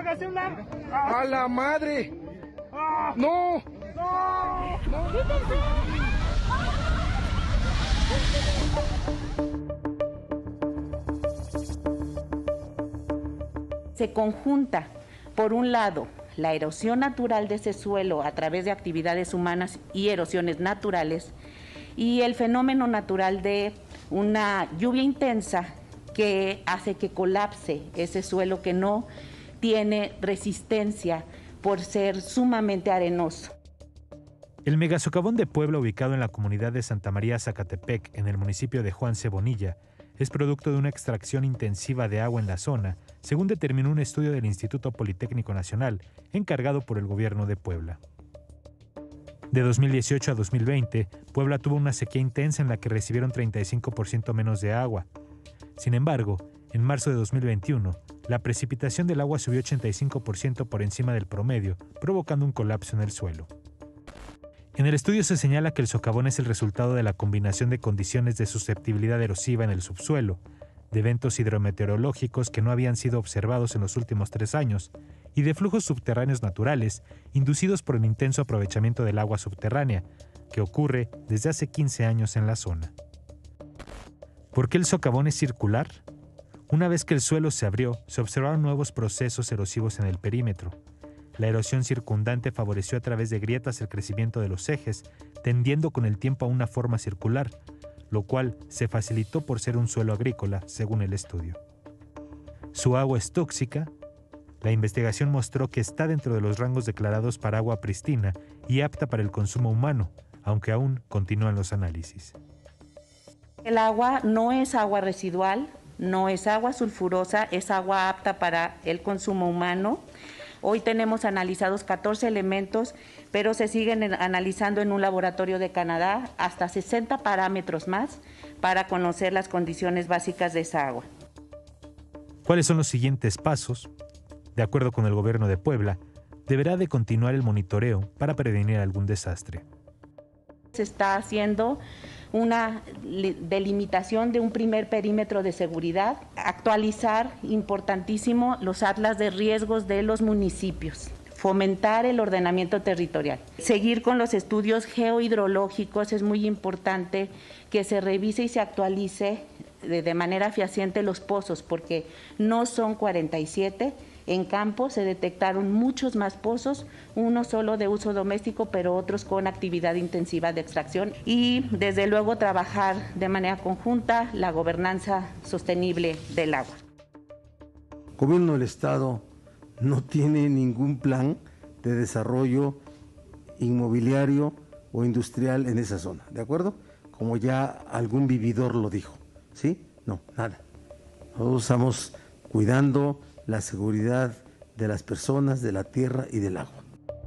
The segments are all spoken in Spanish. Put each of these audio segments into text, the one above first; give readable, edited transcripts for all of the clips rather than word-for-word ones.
¡Hágase un lado! ¡A la madre! ¡No! ¡No! Se conjunta, por un lado, la erosión natural de ese suelo a través de actividades humanas y erosiones naturales, y el fenómeno natural de una lluvia intensa que hace que colapse ese suelo que no tiene resistencia por ser sumamente arenoso. El megasocavón de Puebla, ubicado en la comunidad de Santa María Zacatepec, en el municipio de Juan Cebonilla, es producto de una extracción intensiva de agua en la zona, según determinó un estudio del Instituto Politécnico Nacional, encargado por el gobierno de Puebla. De 2018 a 2020, Puebla tuvo una sequía intensa en la que recibieron 35% menos de agua. Sin embargo, en marzo de 2021, la precipitación del agua subió 85% por encima del promedio, provocando un colapso en el suelo. En el estudio se señala que el socavón es el resultado de la combinación de condiciones de susceptibilidad erosiva en el subsuelo, de eventos hidrometeorológicos que no habían sido observados en los últimos 3 años, y de flujos subterráneos naturales inducidos por el intenso aprovechamiento del agua subterránea, que ocurre desde hace 15 años en la zona. ¿Por qué el socavón es circular? Una vez que el suelo se abrió, se observaron nuevos procesos erosivos en el perímetro. La erosión circundante favoreció a través de grietas el crecimiento de los ejes, tendiendo con el tiempo a una forma circular, lo cual se facilitó por ser un suelo agrícola, según el estudio. Su agua es tóxica. La investigación mostró que está dentro de los rangos declarados para agua pristina y apta para el consumo humano, aunque aún continúan los análisis. El agua no es agua residual, no es agua sulfurosa, es agua apta para el consumo humano. Hoy tenemos analizados 14 elementos, pero se siguen analizando en un laboratorio de Canadá hasta 60 parámetros más para conocer las condiciones básicas de esa agua. ¿Cuáles son los siguientes pasos? De acuerdo con el gobierno de Puebla, deberá de continuar el monitoreo para prevenir algún desastre. Se está haciendo una delimitación de un primer perímetro de seguridad, actualizar, importantísimo, los atlas de riesgos de los municipios, fomentar el ordenamiento territorial, seguir con los estudios geohidrológicos. Es muy importante que se revise y se actualice de manera fehaciente los pozos, porque no son 47. En campo se detectaron muchos más pozos, uno solo de uso doméstico, pero otros con actividad intensiva de extracción. Y desde luego trabajar de manera conjunta la gobernanza sostenible del agua. El gobierno del Estado no tiene ningún plan de desarrollo inmobiliario o industrial en esa zona, ¿de acuerdo? Como ya algún vividor lo dijo, ¿sí? No, nada. Nosotros estamos cuidando la seguridad de las personas, de la tierra y del agua.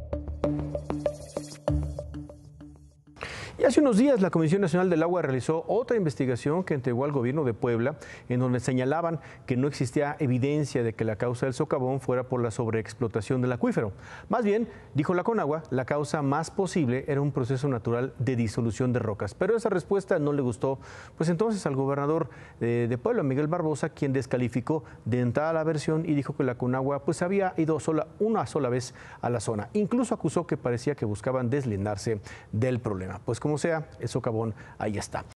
Y hace unos días la Comisión Nacional del Agua realizó otra investigación que entregó al gobierno de Puebla, en donde señalaban que no existía evidencia de que la causa del socavón fuera por la sobreexplotación del acuífero. Más bien, dijo la Conagua, la causa más posible era un proceso natural de disolución de rocas. Pero esa respuesta no le gustó, pues entonces al gobernador de Puebla, Miguel Barbosa, quien descalificó de entrada la versión y dijo que la Conagua pues había ido una sola vez a la zona. Incluso acusó que parecía que buscaban deslindarse del problema. Pues como sea, el socavón ahí está.